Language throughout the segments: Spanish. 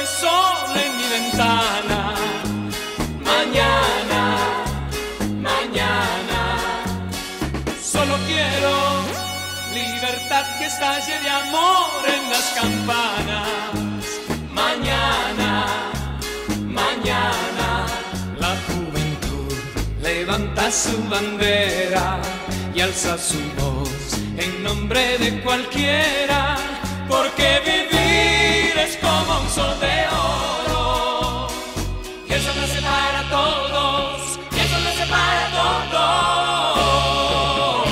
de sol en mi ventana. Mañana, mañana, solo quiero libertad que estalle de amor en las campanas. Mañana, mañana, la juventud levanta su bandera y alza su voz en nombre de cualquiera, porque vivir es como un sol de oro, y el sol nace para todos, y el sol nace para todos.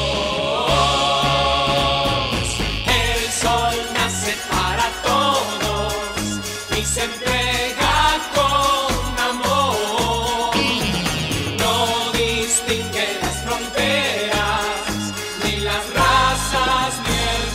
El sol nace para todos y se entrega con amor, no distingue las fronteras, ni las razas, ni el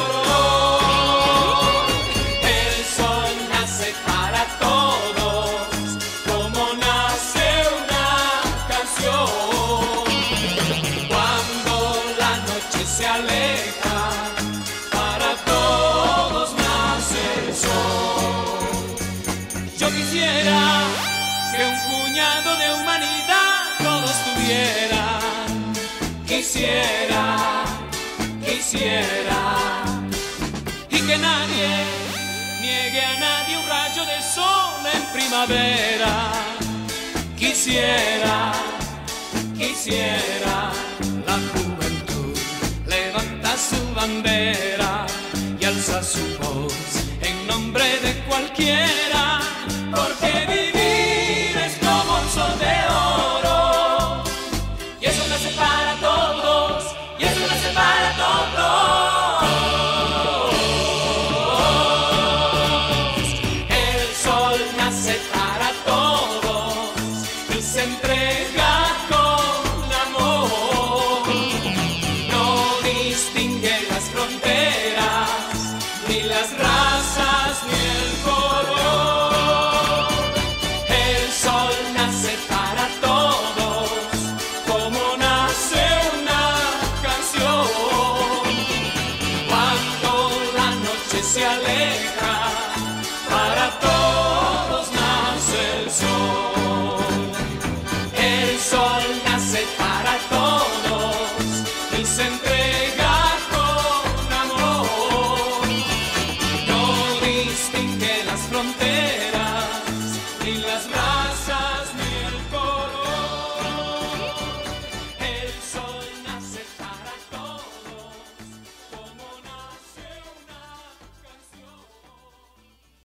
color. El sol nace para todos, como nace una canción. Cuando la noche se aleja, para todos nace el sol. Yo quisiera que un puñado de humanidad todos tuvieran. Quisiera, quisiera, y que nadie niegue a nadie un rayo de sol en primavera. Quisiera, quisiera, la juventud levanta su bandera y alza su voz en nombre de cualquiera, porque vivir es como un sol de oro, y eso nace para todos, y eso nace para todos. El sol nace para todos y se entrega con amor, no distingue las fronteras, ni las razas, ni el color. El sol nace para todos, como nace una canción. Cuando la noche se aleja, para todos nace el sol. El sol nace para todos.